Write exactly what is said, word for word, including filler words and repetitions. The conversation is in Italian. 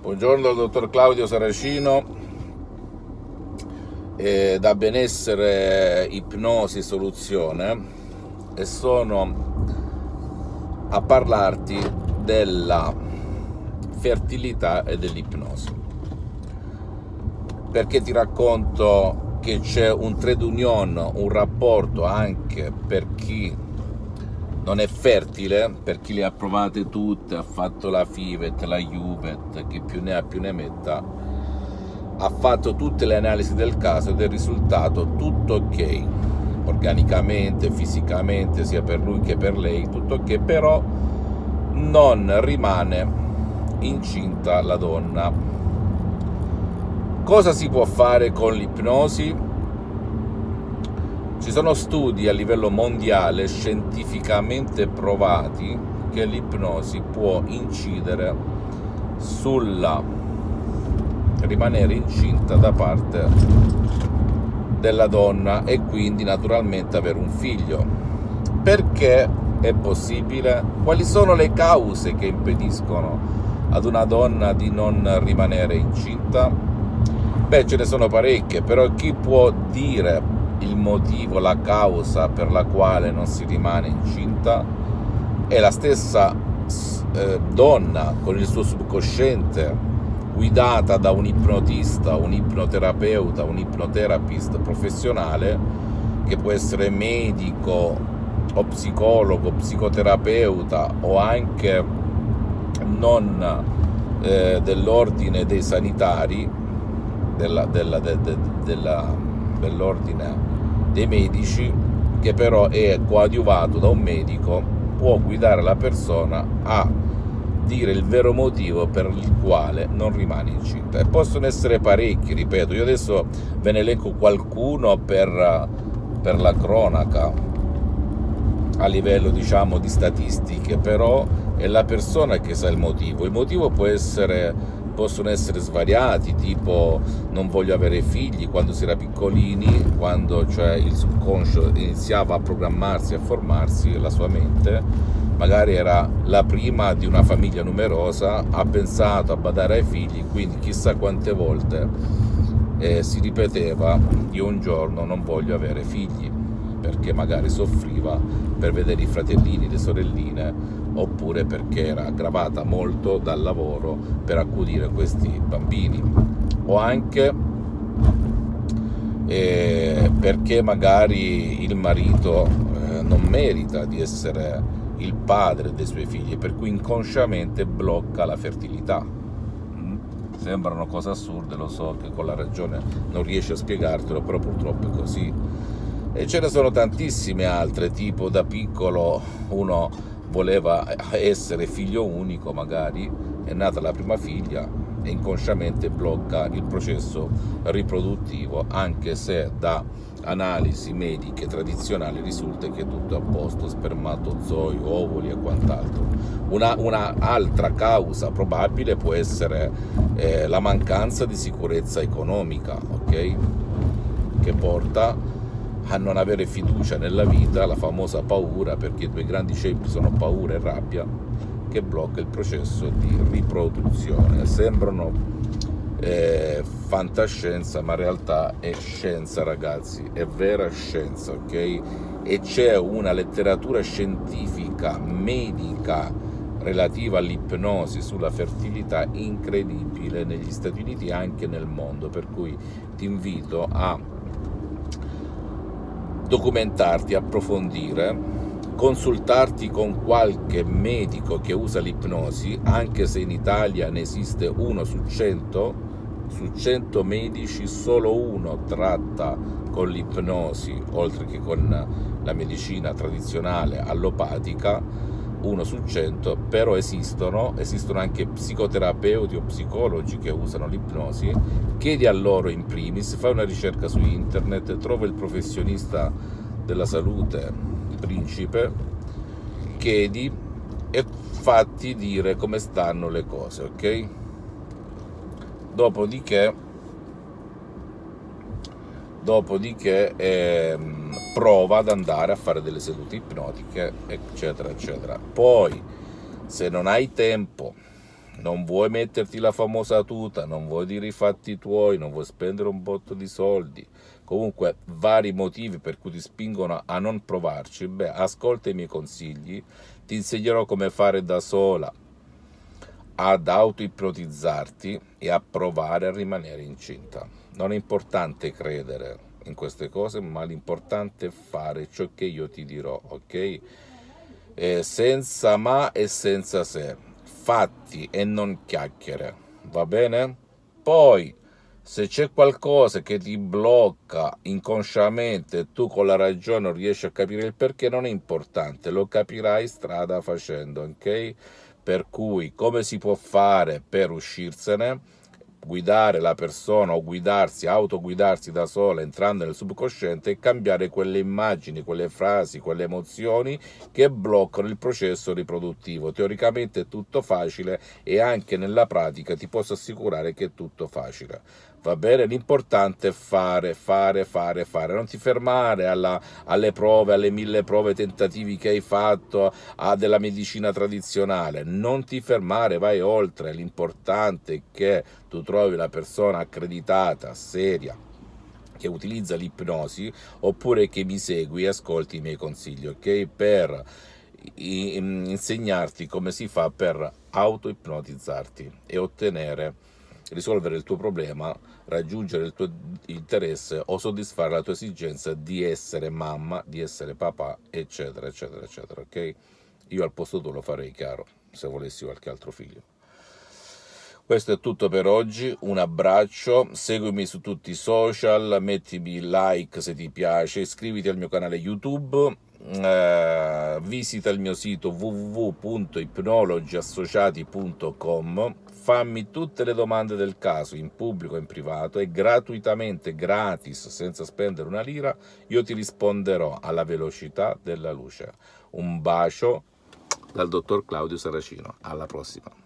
Buongiorno dal dottor Claudio Saracino, eh, da Benessere Ipnosi Soluzione, e sono a parlarti della fertilità e dell'ipnosi, perché ti racconto che c'è un trade union, un rapporto anche per chi non è fertile, per chi le ha provate tutte, ha fatto la FIVET, la JUVET, chi più ne ha più ne metta, ha fatto tutte le analisi del caso ed è risultato tutto ok, organicamente, fisicamente, sia per lui che per lei, tutto ok, però non rimane incinta la donna. Cosa si può fare con l'ipnosi? Ci sono studi a livello mondiale scientificamente provati che l'ipnosi può incidere sulla rimanere incinta da parte della donna e quindi naturalmente avere un figlio. Perché è possibile? Quali sono le cause che impediscono ad una donna di non rimanere incinta? Beh, ce ne sono parecchie, però chi può dire il motivo, la causa per la quale non si rimane incinta? È la stessa eh, donna con il suo subconsciente, guidata da un ipnotista, un ipnoterapeuta, un ipnoterapist professionale, che può essere medico o psicologo, psicoterapeuta o anche non eh, dell'ordine dei sanitari, della, della, de, de, della dell'ordine dei medici, che però è coadiuvato da un medico, può guidare la persona a dire il vero motivo per il quale non rimane incinta. E possono essere parecchi, ripeto, io adesso ve ne elenco qualcuno per, per la cronaca, a livello diciamo di statistiche, però è la persona che sa il motivo. Il motivo può essere possono essere svariati, tipo non voglio avere figli quando si era piccolini, quando cioè il subconscio iniziava a programmarsi, a formarsi, la sua mente magari era la prima di una famiglia numerosa, ha pensato a badare ai figli, quindi chissà quante volte eh, si ripeteva: io un giorno non voglio avere figli, perché magari soffriva per vedere i fratellini, le sorelline, oppure perché era aggravata molto dal lavoro per accudire questi bambini, o anche eh, perché magari il marito eh, non merita di essere il padre dei suoi figli, per cui inconsciamente blocca la fertilità. Mm? Sembrano cose assurde, lo so che con la ragione non riesci a spiegartelo, però purtroppo è così. E ce ne sono tantissime altre, tipo da piccolo uno voleva essere figlio unico, magari è nata la prima figlia e inconsciamente blocca il processo riproduttivo, anche se da analisi mediche tradizionali risulta che è tutto a posto, spermatozoi, ovuli e quant'altro. Una, una altra causa probabile può essere eh, la mancanza di sicurezza economica, ok? Che porta a non avere fiducia nella vita, la famosa paura, perché i due grandi ceppi sono paura e rabbia, che blocca il processo di riproduzione. Sembrano eh, fantascienza, ma in realtà è scienza, ragazzi, è vera scienza, ok? E c'è una letteratura scientifica, medica, relativa all'ipnosi sulla fertilità incredibile negli Stati Uniti e anche nel mondo, per cui ti invito a documentarti, approfondire, consultarti con qualche medico che usa l'ipnosi, anche se in Italia ne esiste uno su cento, su cento medici solo uno tratta con l'ipnosi, oltre che con la medicina tradizionale allopatica, uno su cento, però esistono, esistono anche psicoterapeuti o psicologi che usano l'ipnosi. Chiedi a loro in primis, fai una ricerca su internet, trova il professionista della salute principe, chiedi e fatti dire come stanno le cose, ok? Dopodiché dopodiché ehm, prova ad andare a fare delle sedute ipnotiche, eccetera eccetera. Poi, se non hai tempo non vuoi metterti la famosa tuta, non vuoi dire i fatti tuoi, non vuoi spendere un botto di soldi, comunque vari motivi per cui ti spingono a non provarci, beh, ascolta i miei consigli, ti insegnerò come fare da sola ad auto-ipnotizzarti e a provare a rimanere incinta. Non è importante credere in queste cose, ma l'importante è fare ciò che io ti dirò, ok? Eh, senza ma e senza se, fatti e non chiacchiere, va bene? Poi, se c'è qualcosa che ti blocca inconsciamente e tu con la ragione non riesci a capire il perché, non è importante, lo capirai strada facendo, ok? Per cui, come si può fare per uscirsene? Guidare la persona o guidarsi, autoguidarsi da sola entrando nel subconsciente e cambiare quelle immagini, quelle frasi, quelle emozioni che bloccano il processo riproduttivo. Teoricamente è tutto facile e anche nella pratica ti posso assicurare che è tutto facile. Va bene? L'importante è fare, fare, fare, fare. Non ti fermare alla, alle prove, alle mille prove tentativi che hai fatto a della medicina tradizionale. Non ti fermare, vai oltre. L'importante è che tu trovi la persona accreditata, seria, che utilizza l'ipnosi, oppure che mi segui e ascolti i miei consigli, ok? Per insegnarti come si fa per auto-ipnotizzarti e ottenere, risolvere il tuo problema, raggiungere il tuo interesse o soddisfare la tua esigenza di essere mamma, di essere papà, eccetera, eccetera, eccetera, ok? Io al posto tuo lo farei, caro, se volessi qualche altro figlio. Questo è tutto per oggi, un abbraccio, seguimi su tutti i social, mettimi like se ti piace, iscriviti al mio canale YouTube, eh, visita il mio sito w w w punto ipnologi associati punto com, fammi tutte le domande del caso in pubblico e in privato e gratuitamente, gratis, senza spendere una lira, io ti risponderò alla velocità della luce. Un bacio dal dottor Claudio Saracino, alla prossima.